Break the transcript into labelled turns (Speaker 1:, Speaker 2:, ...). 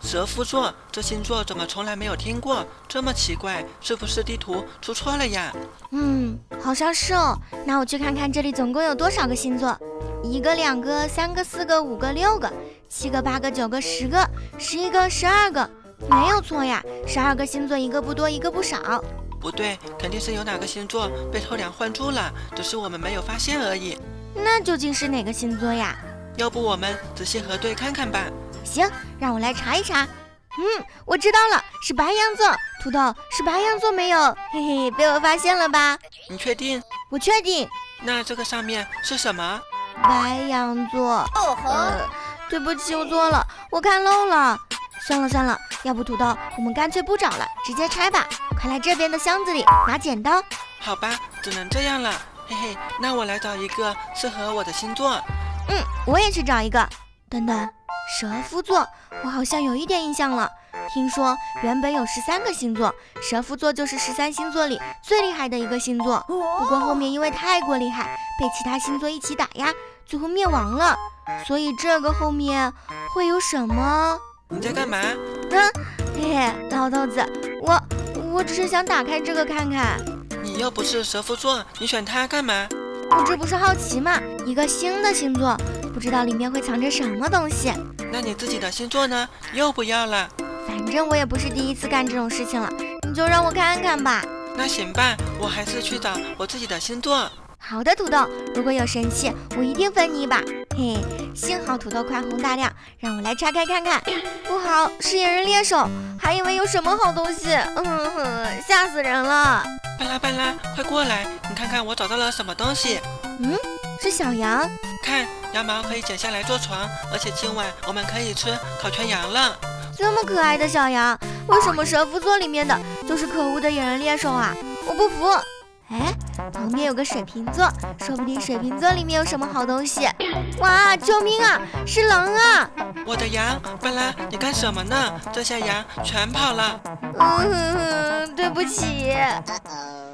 Speaker 1: 蛇夫座，这星座怎么从来没有听过？这么奇怪，是不是地图出错了呀？
Speaker 2: 好像是哦。那我去看看这里总共有多少个星座？1个、2个、3个、4个、5个、6个、7个、8个、9个、10个、11个、12个，没有错呀。12个星座，一个不多，一个不少。
Speaker 1: 不对，肯定是有哪个星座被偷梁换柱了，只是我们没有发现而已。
Speaker 2: 那究竟是哪个星座呀？
Speaker 1: 要不我们仔细核对看看吧。
Speaker 2: 行，让我来查一查。我知道了，是白羊座。土豆，是白羊座没有？嘿嘿，被我发现了吧？
Speaker 1: 你确定？
Speaker 2: 我确定。
Speaker 1: 那这个上面是什么？
Speaker 2: 白羊座。对不起，我错了，我看漏了。算了，要不土豆，我们干脆不找了，直接拆吧。快来这边的箱子里拿剪刀。
Speaker 1: 好吧，只能这样了。嘿嘿，那我来找一个适合我的星座。
Speaker 2: 我也去找一个。等等，蛇夫座，我好像有一点印象了。听说原本有13个星座，蛇夫座就是13星座里最厉害的一个星座。不过后面因为太过厉害，被其他星座一起打压，最后灭亡了。所以这个后面会有什么？
Speaker 1: 你在干嘛？
Speaker 2: 老豆子，我只是想打开这个看看。
Speaker 1: 你又不是蛇夫座，你选它干嘛？
Speaker 2: 我这不是好奇嘛，一个新的星座，不知道里面会藏着什么东西。
Speaker 1: 那你自己的星座呢？又不要了？
Speaker 2: 反正我也不是第一次干这种事情了，你就让我看看吧。
Speaker 1: 那行吧，我还是去找我自己的星座。
Speaker 2: 好的，土豆，如果有神器，我一定分你一把。幸好土豆宽宏大量，让我来拆开看看。不好，是野人猎手，还以为有什么好东西，吓死人了。
Speaker 1: 巴拉，快过来，你看看我找到了什么东西。
Speaker 2: 是小羊。
Speaker 1: 看，羊毛可以剪下来做床，而且今晚我们可以吃烤全羊了。
Speaker 2: 这么可爱的小羊，为什么蛇夫座里面的就是可恶的野人猎手啊？我不服。旁边有个水瓶座，说不定水瓶座里面有什么好东西。哇，救命啊，是狼啊！
Speaker 1: 我的羊，巴拉，你干什么呢？这下羊全跑了。
Speaker 2: 对不起。